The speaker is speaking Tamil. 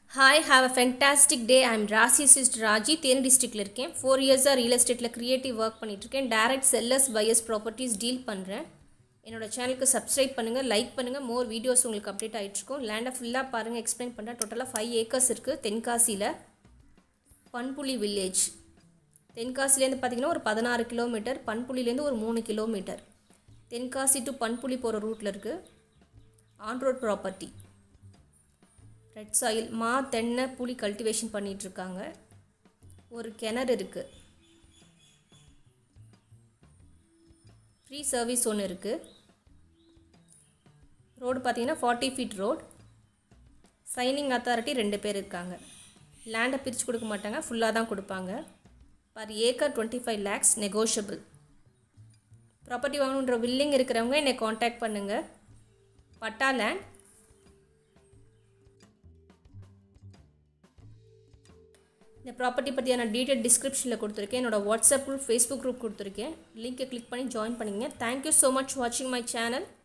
Hi, have a fantastic day. I'm Rasi Sister Raji, Theni டிஸ்ட்ரிக்டில் இருக்கேன். 4 இயர்ஸாக ரியல் எஸ்டேட்டில் க்ரியேட்டிவ் ஒர்க் பண்ணிகிட்ருக்கேன். Direct sellers buyers properties deal பண்ணுறேன். என்னோடய சேனலுக்கு சப்ஸ்கிரைப் பண்ணுங்கள், லைக் பண்ணுங்கள். மோர் வீடியோஸ் உங்களுக்கு அப்டேட் ஆகிட்ருக்கும். லேண்டை ஃபுல்லாக பாருங்கள், எக்ஸ்பிளைன் பண்ணுறேன். டோட்டலாக 5 ஏக்கர்ஸ் இருக்குது தென்காசியில். பண்புலி வில்லேஜ் தென்காசிலேருந்து பார்த்திங்கன்னா ஒரு 16 கிலோமீட்டர், பண்புலிலேருந்து ஒரு 3 கிலோமீட்டர். தென்காசி டு பண்புலி போகிற ரூட்டில் இருக்குது. On road property. Red soil மா தென்னை புளி கல்டிவேஷன் பண்ணிகிட்ருக்காங்க. ஒரு கிணறு இருக்குது. ஃப்ரீ சர்வீஸ் ஒன்று இருக்குது. ரோடு பார்த்திங்கன்னா 40 ஃபீட் ரோடு. சைனிங் அத்தாரிட்டி 2 பேர் இருக்காங்க. லேண்டை பிரித்து கொடுக்க மாட்டாங்க, ஃபுல்லாக தான் கொடுப்பாங்க. Per acre 25 lakhs negotiable. Property வாங்கணுன்ற வில்லிங் இருக்கிறவங்க என்னை காண்டாக்ட் பண்ணுங்கள். பட்டா லேண்ட். இந்த ப்ராப்பர்ட்டி பற்றியான டீட்டெயில் டிஸ்கிரிப்ஷனில் கொடுத்துருக்கேன். என்னோடய வாட்ஸ்அப் குரூப், ஃபேஸ்புக் குரூப் கொடுத்துருக்கேன். லிங்க்கை கிளிக் பண்ணி ஜாயின் பண்ணிங்க. தேங்க்யூ ஸோ மச் வாட்சிங் மை சேனல்.